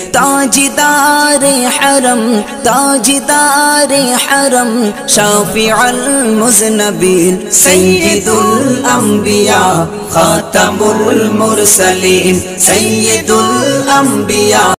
ताजदार हरम ताजदार हरम शाफिउल मुज़नबीन सय्यदुल अंबिया खातमुल मुरसलीन सय्यदुल अंबिया।